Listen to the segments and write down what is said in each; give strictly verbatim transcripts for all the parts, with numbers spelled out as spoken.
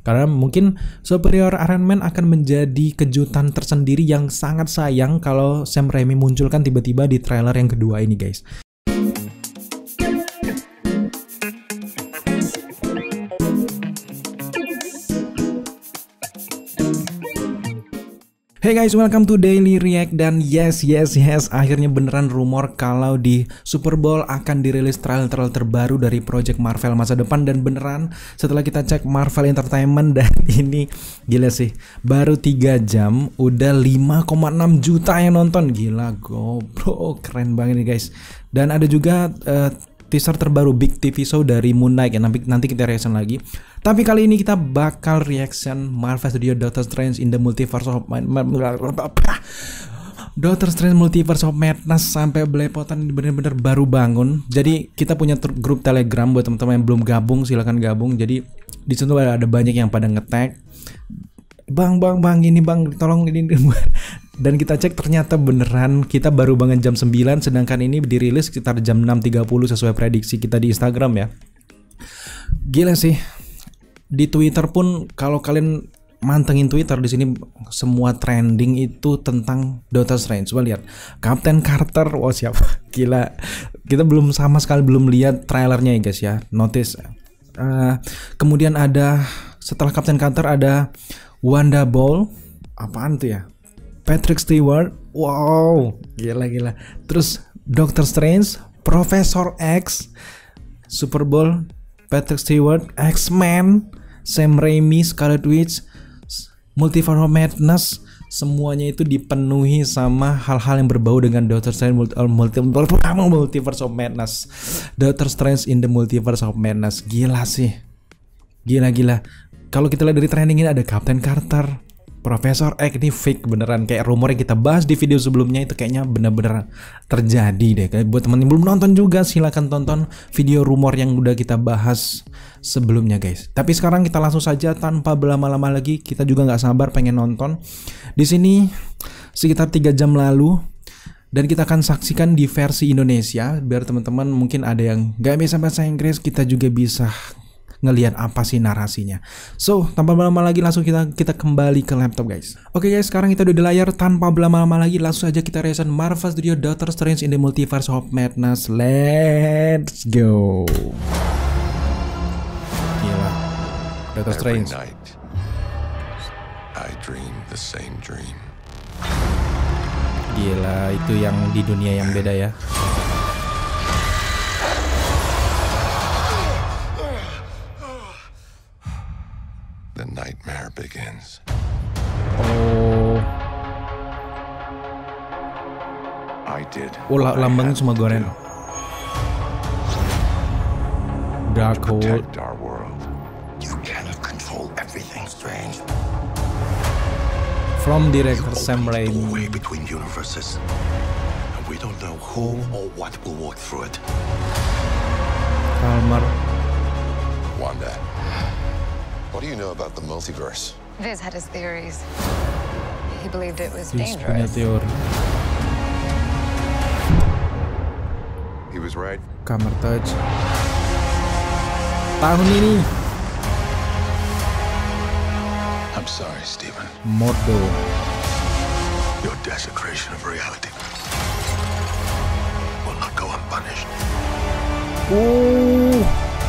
Karena mungkin Superior Iron Man akan menjadi kejutan tersendiri yang sangat sayang kalau Sam Raimi munculkan tiba-tiba di trailer yang kedua ini guys. Hey guys, welcome to Daily React. Dan yes, yes, yes, akhirnya beneran rumor kalau di Super Bowl akan dirilis trailer-trailer terbaru dari project Marvel masa depan. Dan beneran setelah kita cek Marvel Entertainment, dan ini gila sih, baru tiga jam udah lima koma enam juta yang nonton. Gila, goblok, keren banget nih guys. Dan ada juga uh, teaser terbaru Big T V Show dari Moon Knight ya, nanti, nanti kita reaction lagi. Tapi kali ini kita bakal reaction Marvel Studio Doctor Strange in the Multiverse of Doctor Strange Multiverse of Madness. Sampai belepotan, bener-bener baru bangun. Jadi kita punya grup Telegram buat teman-teman yang belum gabung, silahkan gabung. Jadi di situ ada banyak yang pada nge-tag, Bang, bang, bang, ini bang, tolong ini. Dan kita cek ternyata beneran kita baru bangun jam sembilan, sedangkan ini dirilis sekitar jam enam tiga puluh sesuai prediksi kita di Instagram ya. Gila sih. Di Twitter pun kalau kalian mantengin Twitter di sini semua trending itu tentang Doctor Strange. Coba lihat Captain Carter, wow siapa? Gila. Kita belum sama sekali belum lihat trailernya ya guys ya. Notice. Uh, kemudian ada setelah Captain Carter ada Wanda Ball. Apaan tuh ya? Patrick Stewart. Wow, gila gila. Terus Doctor Strange, Professor X, Super Bowl, Patrick Stewart, X-Men, Sam Raimi, Scarlet Witch, Multiverse of Madness, semuanya itu dipenuhi sama hal-hal yang berbau dengan Doctor Strange multi, multi, Multiverse of Madness. Doctor Strange in the Multiverse of Madness. Gila sih. Gila gila. Kalau kita lihat dari trending ini ada Captain Carter, Profesor X, ini fake beneran, kayak rumor yang kita bahas di video sebelumnya itu kayaknya bener-bener terjadi deh. Kayak buat teman yang belum nonton juga silahkan tonton video rumor yang udah kita bahas sebelumnya guys. Tapi sekarang kita langsung saja tanpa berlama-lama lagi, kita juga nggak sabar pengen nonton. Di sini sekitar tiga jam lalu dan kita akan saksikan di versi Indonesia biar teman-teman mungkin ada yang nggak bisa bahasa Inggris, kita juga bisa ngelihat apa sih narasinya. So, tanpa berlama lagi langsung kita kita kembali ke laptop guys. Oke guys, sekarang kita udah di layar, tanpa berlama-lama lagi langsung aja kita reaction Marvel Studio Doctor Strange in the Multiverse of Madness. Let's go. Gila. Doctor Strange. Every night, I dream the same dream. Gila, itu yang di dunia yang beda ya. The nightmare begins. Oh. I did. Oh, lambangnya cuma goreng. Darkhold. Protect our world. You cannot control everything, Strange. From director Sam Raimi. Way between universes. And we don't know who or what will walk through it. Palmer. Wanda. What do you know about the multiverse? Viz had his theories. He believed it was Viz punya dangerous. teori. He was right. Kamar Touch. Tahun ini. I'm sorry, Stephen. Mordo. Your desecration of reality will not go unpunished. Oh.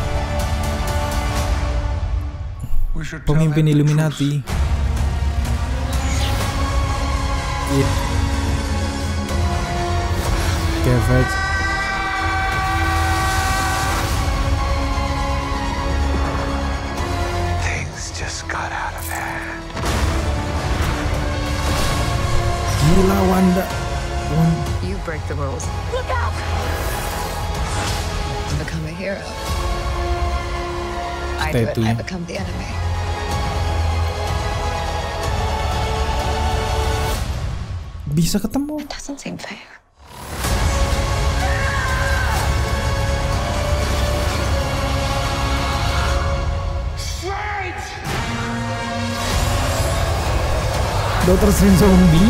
Pemimpin Illuminati. It. Savage. Things just got out of hand. Gila Wanda. Wanda. You break the rules. Look out! Become a hero. I do it, I become the enemy. Bisa ketemu. It doesn't seem fair. Doctor Strange zombie.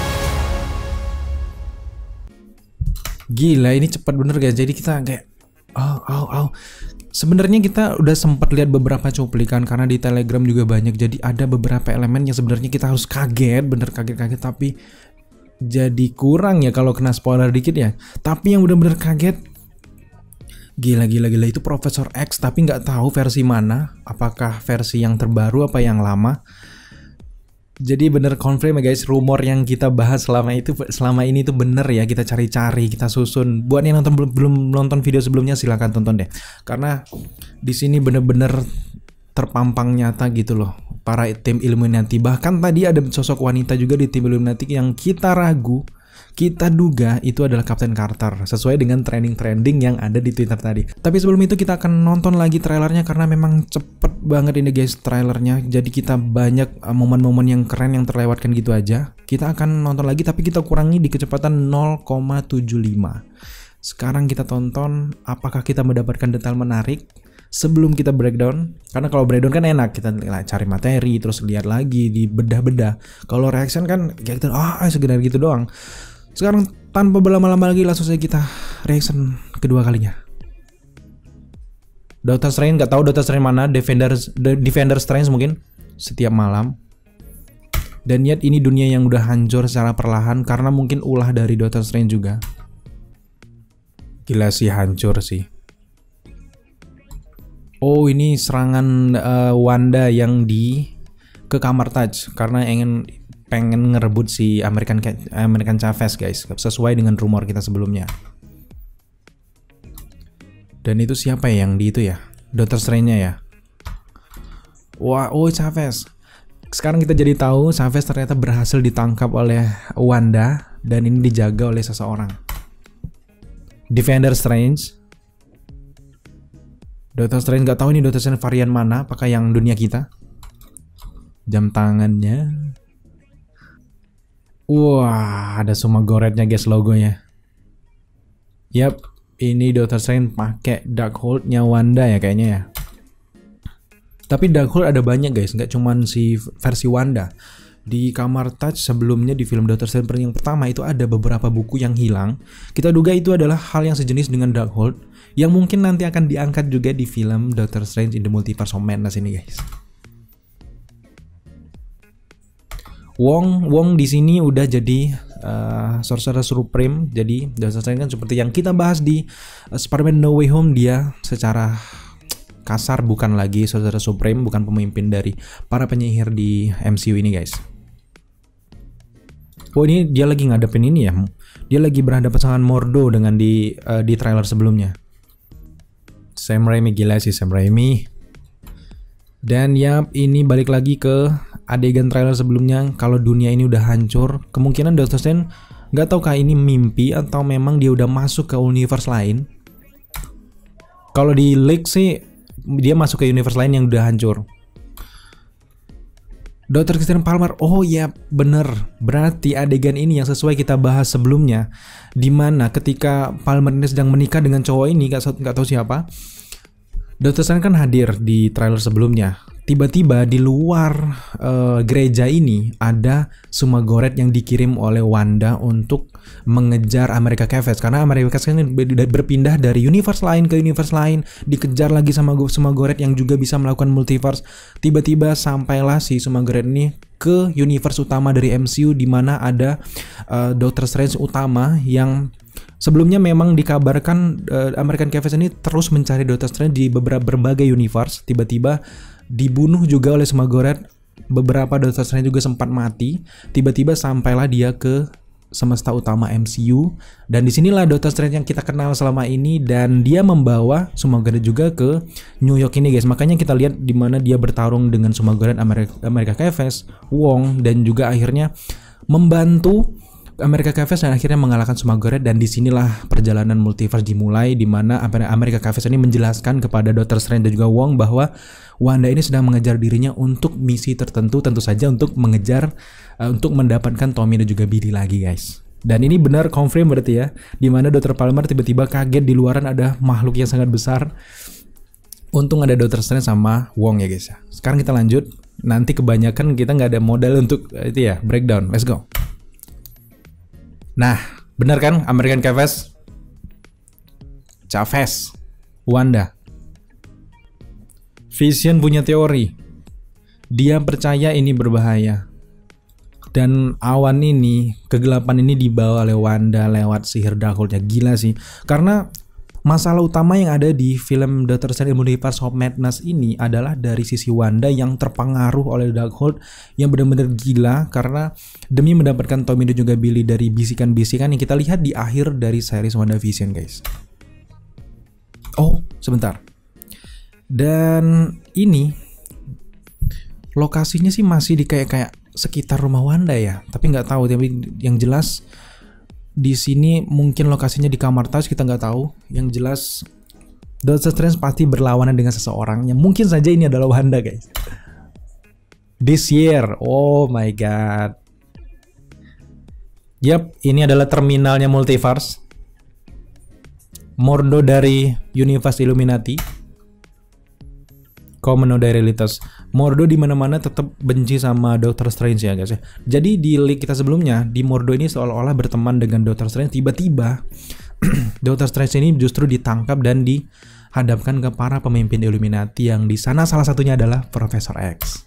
Gila, ini cepat bener guys. Jadi kita kayak Oh, oh, oh. Sebenarnya kita udah sempat lihat beberapa cuplikan karena di Telegram juga banyak. Jadi ada beberapa elemen yang sebenarnya kita harus kaget, bener kaget-kaget, tapi jadi kurang ya kalau kena spoiler dikit ya. Tapi yang bener-bener kaget, gila gila gila itu Profesor X, tapi nggak tahu versi mana, apakah versi yang terbaru apa yang lama. Jadi bener confirm ya guys, rumor yang kita bahas selama itu selama ini tuh bener ya, kita cari-cari, kita susun. Buat yang nonton belum, belum nonton video sebelumnya silahkan tonton deh. Karena di sini bener-bener terpampang nyata gitu loh para tim Illuminati. Bahkan tadi ada sosok wanita juga di tim Illuminati yang kita ragu, kita duga itu adalah Kapten Carter sesuai dengan trending-trending yang ada di Twitter tadi. Tapi sebelum itu kita akan nonton lagi trailernya karena memang cepet banget ini guys trailernya. Jadi kita banyak momen-momen yang keren yang terlewatkan gitu aja. Kita akan nonton lagi tapi kita kurangi di kecepatan nol koma tujuh lima. Sekarang kita tonton apakah kita mendapatkan detail menarik sebelum kita breakdown. Karena kalau breakdown kan enak, kita cari materi terus lihat lagi di bedah-bedah. Kalau reaction kan kayak gitu, ah oh, sekedar gitu doang. Sekarang tanpa berlama-lama lagi langsung saja kita reaction kedua kalinya. Doctor Strange, nggak tahu Doctor Strange mana, Defender Defender Strange mungkin setiap malam. Dan lihat ini dunia yang udah hancur secara perlahan karena mungkin ulah dari Doctor Strange juga. Gila sih, hancur sih. Oh ini serangan uh, Wanda yang di ke kamar Taj karena ingin pengen ngerebut si American American Chavez guys, sesuai dengan rumor kita sebelumnya. Dan itu siapa ya yang di itu ya? Doctor Strange-nya ya? Wah, oh Chavez. Sekarang kita jadi tahu Chavez ternyata berhasil ditangkap oleh Wanda dan ini dijaga oleh seseorang. Defender Strange. Doctor Strange nggak tahu ini Doctor Strange varian mana, apakah yang dunia kita? Jam tangannya. Wah, ada semua goretnya guys logonya. Yap, ini Doctor Strange pakai Darkhold-nya Wanda ya kayaknya ya. Tapi Darkhold ada banyak guys, nggak cuman si versi Wanda. Di kamar Taj sebelumnya di film Doctor Strange yang pertama itu ada beberapa buku yang hilang. Kita duga itu adalah hal yang sejenis dengan Darkhold yang mungkin nanti akan diangkat juga di film Doctor Strange in the Multiverse of Madness ini guys. Wong Wong di sini udah jadi uh, Sorcerer Supreme. Jadi Doctor Strange kan seperti yang kita bahas di uh, Spider-Man No Way Home, dia secara kasar bukan lagi Sorcerer Supreme, bukan pemimpin dari para penyihir di M C U ini guys. Oh ini dia lagi ngadepin ini ya. Dia lagi berhadapan dengan Mordo dengan di uh, di trailer sebelumnya. Sam Raimi, gila sih Sam Raimi. Dan ya ini balik lagi ke adegan trailer sebelumnya. Kalau dunia ini udah hancur, kemungkinan Doctor Strange nggak tahu kah ini mimpi atau memang dia udah masuk ke universe lain. Kalau di leak sih dia masuk ke universe lain yang udah hancur. Dokter Christian Palmer, oh ya bener, berarti adegan ini yang sesuai kita bahas sebelumnya, dimana ketika Palmer ini sedang menikah dengan cowok ini, nggak nggak tahu siapa. Doctor Strange kan hadir di trailer sebelumnya. Tiba-tiba di luar uh, gereja ini ada Sumagoret yang dikirim oleh Wanda untuk mengejar America Chavez, karena America Chavez ini berpindah dari universe lain ke universe lain, dikejar lagi sama Sumagoret yang juga bisa melakukan multiverse. Tiba-tiba sampailah si Sumagoret ini ke universe utama dari M C U, di mana ada uh, Doctor Strange utama yang sebelumnya memang dikabarkan uh, American Chavez ini terus mencari Doctor Strange di beberapa berbagai universe. Tiba-tiba dibunuh juga oleh Sumagoret. Beberapa Doctor Strange juga sempat mati. Tiba-tiba sampailah dia ke semesta utama M C U, dan disinilah Doctor Strange yang kita kenal selama ini, dan dia membawa Sumagoret juga ke New York ini guys. Makanya kita lihat di mana dia bertarung dengan Sumagoret, America, America Chavez, Wong, dan juga akhirnya membantu America Chavez dan akhirnya mengalahkan Sumagoret. Dan disinilah perjalanan multiverse dimulai, di mana America Chavez ini menjelaskan kepada Doctor Strange dan juga Wong bahwa Wanda ini sedang mengejar dirinya untuk misi tertentu, tentu saja untuk mengejar uh, untuk mendapatkan Tommy dan juga Billy lagi guys. Dan ini benar confirm berarti ya, di mana Dokter Palmer tiba-tiba kaget di luaran ada makhluk yang sangat besar. Untung ada Doctor Strange sama Wong ya guys ya. Sekarang kita lanjut. Nanti kebanyakan kita nggak ada modal untuk uh, itu ya, breakdown. Let's go. Nah, benar kan American Chavez? Chavez. Wanda. Vision punya teori. Dia percaya ini berbahaya. Dan awan ini, kegelapan ini dibawa oleh Wanda lewat sihir Darkhold-nya. Gila sih. Karena masalah utama yang ada di film Doctor Strange Multiverse of Madness ini adalah dari sisi Wanda yang terpengaruh oleh Darkhold yang benar-benar gila karena demi mendapatkan Tommy dan juga Billy dari bisikan-bisikan yang kita lihat di akhir dari series WandaVision, guys. Oh, sebentar. Dan ini lokasinya sih masih di kayak kayak sekitar rumah Wanda ya, tapi nggak tahu. Tapi yang jelas di sini mungkin lokasinya di kamar tas, kita nggak tahu. Yang jelas Doctor Strange pasti berlawanan dengan seseorang yang mungkin saja ini adalah Wanda, guys. This year, oh my god. Yap, ini adalah terminalnya multiverse. Mordo dari Universe Illuminati. Common dari realitas. Mordo di mana-mana tetap benci sama Doctor Strange ya guys ya. Jadi di leak kita sebelumnya, di Mordo ini seolah-olah berteman dengan Doctor Strange. Tiba-tiba Doctor Strange ini justru ditangkap dan dihadapkan ke para pemimpin Illuminati yang di sana salah satunya adalah Profesor X.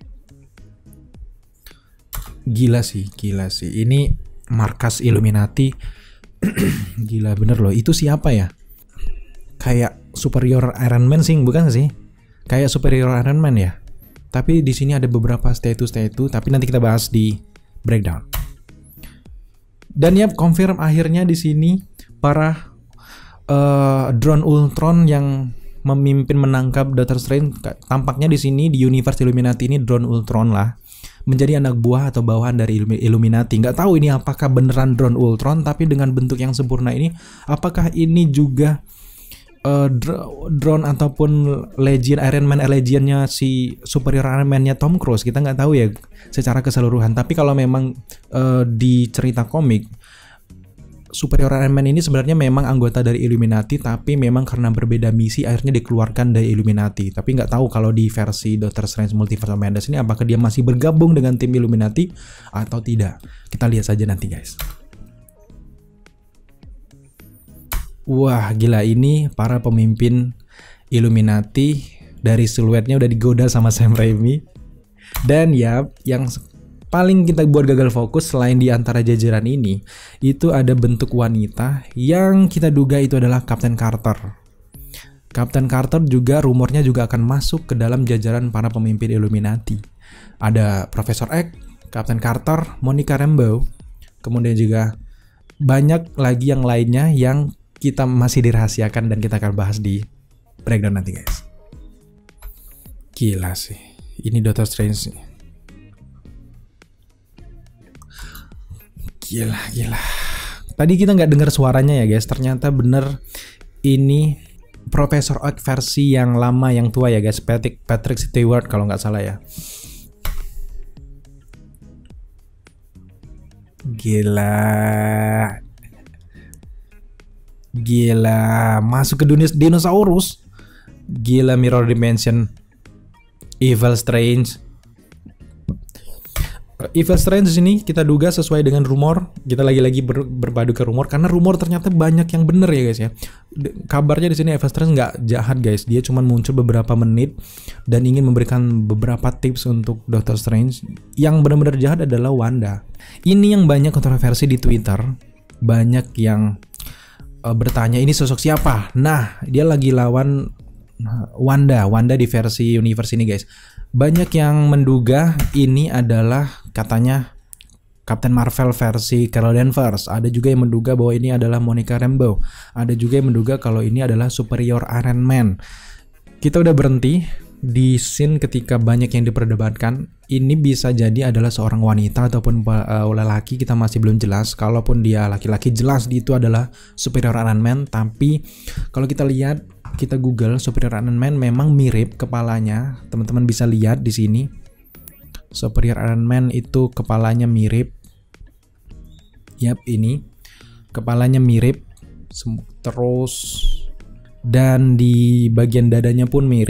Gila sih, gila sih. Ini markas Illuminati. Gila bener loh. Itu siapa ya? Kayak superior Iron Man sih, bukan sih? Kayak superior Iron Man ya. Tapi di sini ada beberapa statue-statue, tapi nanti kita bahas di breakdown. Dan ya, confirm akhirnya di sini para uh, drone Ultron yang memimpin menangkap Doctor Strange. Tampaknya di sini di Universe Illuminati ini drone Ultron lah, menjadi anak buah atau bawahan dari Illuminati. Nggak tahu ini apakah beneran drone Ultron, tapi dengan bentuk yang sempurna ini, apakah ini juga Uh, drone ataupun Legion Iron Man Legionnya si superior Iron Man-nya Tom Cruise, kita nggak tahu ya secara keseluruhan. Tapi kalau memang uh, di cerita komik superior Iron Man ini sebenarnya memang anggota dari Illuminati, tapi memang karena berbeda misi akhirnya dikeluarkan dari Illuminati. Tapi nggak tahu kalau di versi Doctor Strange Multiverse of Madness ini apakah dia masih bergabung dengan tim Illuminati atau tidak. Kita lihat saja nanti, guys. Wah gila, ini para pemimpin Illuminati dari siluetnya udah digoda sama Sam Raimi. Dan ya yang paling kita buat gagal fokus selain di antara jajaran ini, itu ada bentuk wanita yang kita duga itu adalah Captain Carter. Captain Carter juga rumornya juga akan masuk ke dalam jajaran para pemimpin Illuminati. Ada Profesor X, Captain Carter, Monica Rambeau, kemudian juga banyak lagi yang lainnya yang kita masih dirahasiakan dan kita akan bahas di breakdown nanti, guys. Gila sih, ini Doctor Strange. Gila, gila. Tadi kita nggak dengar suaranya ya, guys. Ternyata bener ini Profesor X versi yang lama, yang tua ya, guys. Patrick Patrick Stewart kalau nggak salah ya. Gila. Gila, masuk ke dunia dinosaurus. Gila, Mirror Dimension. Evil Strange. Evil Strange di sini kita duga sesuai dengan rumor. Kita lagi-lagi ber, berbadu ke rumor karena rumor ternyata banyak yang bener ya, guys ya. Kabarnya di sini Evil Strange nggak jahat, guys. Dia cuma muncul beberapa menit dan ingin memberikan beberapa tips untuk Doctor Strange. Yang benar-benar jahat adalah Wanda. Ini yang banyak kontroversi di Twitter. Banyak yang Uh, bertanya ini sosok siapa? Nah, dia lagi lawan Wanda, Wanda di versi universe ini, guys. Banyak yang menduga ini adalah katanya Captain Marvel versi Carol Danvers. Ada juga yang menduga bahwa ini adalah Monica Rambeau. Ada juga yang menduga kalau ini adalah superior Iron Man. Kita udah berhenti di scene ketika banyak yang diperdebatkan. Ini bisa jadi adalah seorang wanita ataupun uh, lelaki, kita masih belum jelas. Kalaupun dia laki-laki, jelas itu adalah superior Iron Man. Tapi kalau kita lihat, kita Google superior Iron Man, memang mirip kepalanya. Teman-teman bisa lihat di sini. Superior Iron Man itu kepalanya mirip. Yap, ini kepalanya mirip. Terus dan di bagian dadanya pun mirip.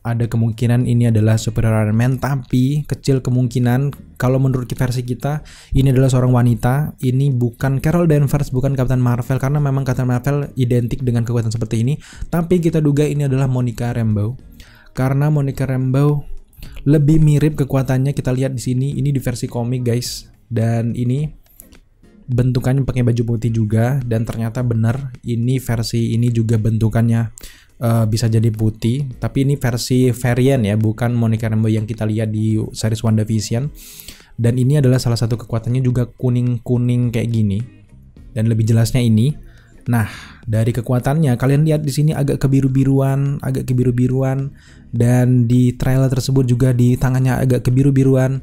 ada kemungkinan ini adalah superior Iron Man, tapi kecil kemungkinan kalau menurut versi kita ini adalah seorang wanita. Ini bukan Carol Danvers, bukan Captain Marvel, karena memang Captain Marvel identik dengan kekuatan seperti ini. Tapi kita duga ini adalah Monica Rambeau, karena Monica Rambeau lebih mirip kekuatannya. Kita lihat di sini, ini di versi komik guys, dan ini bentukannya pakai baju putih juga, dan ternyata benar ini versi ini juga bentukannya uh, bisa jadi putih, tapi ini versi variant ya, bukan Monica Rambeau yang kita lihat di series WandaVision. Dan ini adalah salah satu kekuatannya juga kuning-kuning kayak gini, dan lebih jelasnya ini. Nah, dari kekuatannya kalian lihat di sini agak kebiru-biruan, agak kebiru-biruan, dan di trailer tersebut juga di tangannya agak kebiru-biruan.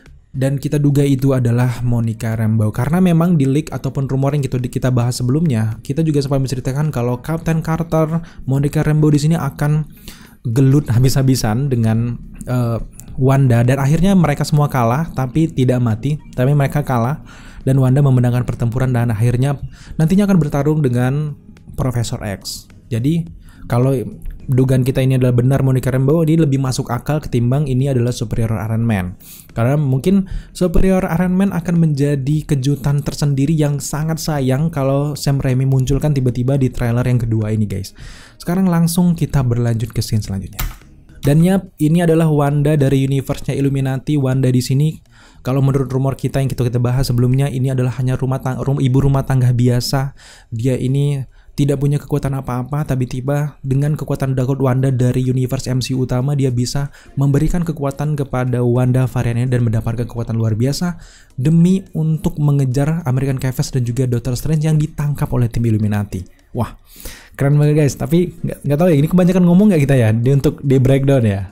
Dan kita duga itu adalah Monica Rambeau, karena memang di leak ataupun rumor yang kita kita bahas sebelumnya, kita juga sempat menceritakan kalau Captain Carter, Monica Rambeau di sini akan gelut habis-habisan dengan uh, Wanda, dan akhirnya mereka semua kalah, tapi tidak mati, tapi mereka kalah dan Wanda memenangkan pertempuran dan akhirnya nantinya akan bertarung dengan Profesor X. Jadi kalau dugaan kita ini adalah benar Monica Rambeau, ini lebih masuk akal ketimbang ini adalah superior Iron Man. Karena mungkin superior Iron Man akan menjadi kejutan tersendiri yang sangat sayang kalau Sam Raimi munculkan tiba-tiba di trailer yang kedua ini guys. Sekarang langsung kita berlanjut ke scene selanjutnya. Dan ya, ini adalah Wanda dari universe-nya Illuminati. Wanda di sini kalau menurut rumor kita yang kita kita bahas sebelumnya, ini adalah hanya rumah tangga, rum, ibu rumah tangga biasa. Dia ini tidak punya kekuatan apa-apa, tapi tiba dengan kekuatan Dark Wanda dari universe M C U utama, dia bisa memberikan kekuatan kepada Wanda variannya dan mendapatkan kekuatan luar biasa demi untuk mengejar American Chavez dan juga Doctor Strange yang ditangkap oleh tim Illuminati. Wah, keren banget guys. Tapi nggak tahu ya, ini kebanyakan ngomong nggak kita ya di untuk di breakdown ya.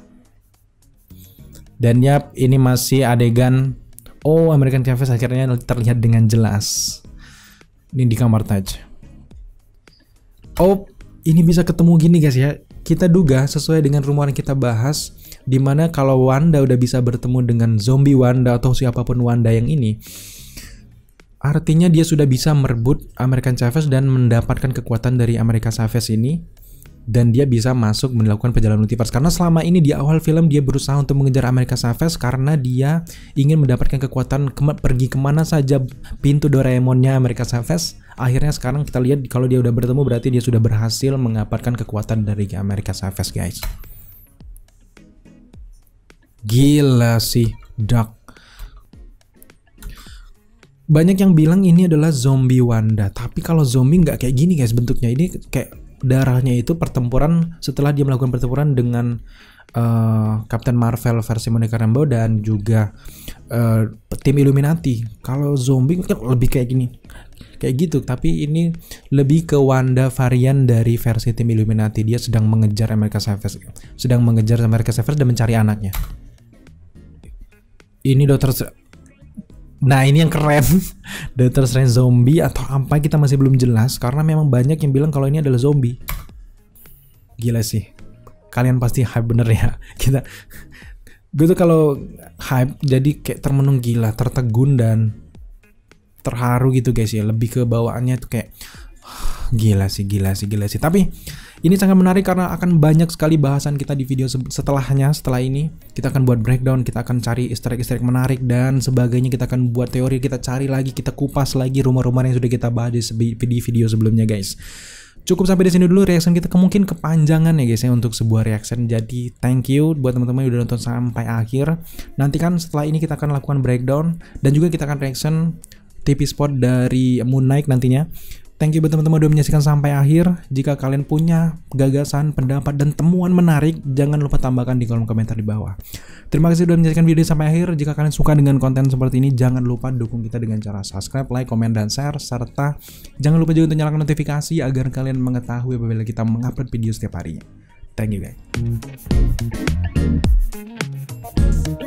Dan yap, ini masih adegan oh American Chavez akhirnya terlihat dengan jelas. Ini di kamar Taj. Oh, ini bisa ketemu gini guys ya. Kita duga sesuai dengan rumor yang kita bahas, dimana kalau Wanda udah bisa bertemu dengan zombie Wanda atau siapapun Wanda yang ini, artinya dia sudah bisa merebut American Chavez dan mendapatkan kekuatan dari America Chavez ini, dan dia bisa masuk melakukan perjalanan multiverse. Karena selama ini di awal film dia berusaha untuk mengejar America Chavez karena dia ingin mendapatkan kekuatan ke pergi kemana saja pintu Doraemonnya America Chavez. Akhirnya sekarang kita lihat kalau dia udah bertemu, berarti dia sudah berhasil mendapatkan kekuatan dari America Chavez guys. Gila sih, Dark. Banyak yang bilang ini adalah zombie Wanda, tapi kalau zombie nggak kayak gini guys bentuknya. Ini kayak darahnya itu pertempuran setelah dia melakukan pertempuran dengan uh, Captain Marvel versi Monica Rambeau dan juga uh, tim Illuminati. Kalau zombie kan lebih kayak gini, kayak gitu. Tapi ini lebih ke Wanda varian dari versi tim Illuminati. Dia sedang mengejar America Chavez, sedang mengejar America Chavez dan mencari anaknya. Ini Doctor Nah ini yang keren, Doctor Strange zombie atau apa kita masih belum jelas, karena memang banyak yang bilang kalau ini adalah zombie. Gila sih, kalian pasti hype bener ya. Kita, gue tuh kalau hype jadi kayak termenung gila, tertegun dan terharu gitu guys ya. Lebih ke bawaannya tuh kayak gila sih, gila sih, gila sih. Tapi ini sangat menarik karena akan banyak sekali bahasan kita di video setelahnya. Setelah ini kita akan buat breakdown, kita akan cari easter egg-easter egg menarik dan sebagainya. Kita akan buat teori, kita cari lagi, kita kupas lagi rumor-rumor yang sudah kita bahas di video sebelumnya guys. Cukup sampai di sini dulu reaction kita, mungkin kepanjangan ya guys ya untuk sebuah reaction. Jadi thank you buat teman-teman yang udah nonton sampai akhir. Nanti kan setelah ini kita akan lakukan breakdown dan juga kita akan reaction T V spot dari Moon Knight nantinya. Thank you buat teman-teman udah menyaksikan sampai akhir. Jika kalian punya gagasan, pendapat, dan temuan menarik, jangan lupa tambahkan di kolom komentar di bawah. Terima kasih sudah menyaksikan video sampai akhir. Jika kalian suka dengan konten seperti ini, jangan lupa dukung kita dengan cara subscribe, like, komen, dan share. Serta jangan lupa juga untuk nyalakan notifikasi agar kalian mengetahui apabila kita mengupload video setiap harinya. Thank you guys.